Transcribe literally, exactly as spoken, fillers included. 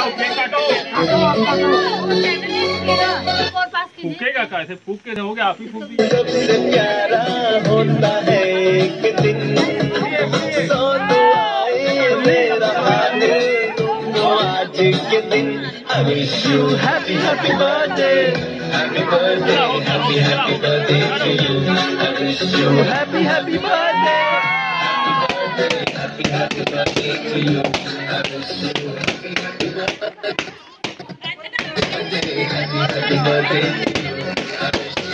Cake काटो। फूकेगा कैसे? फूक के रहोगे आप ही फूक दीजिए। सबसे प्यारा होता है एक दिन सोनू आए मेरा दिल तुमको आज के दिन। I wish you happy happy birthday, happy birthday, happy happy birthday to you. I wish you happy happy birthday, happy happy birthday to you. I wish you happy happy birthday, happy happy birthday to you. I wish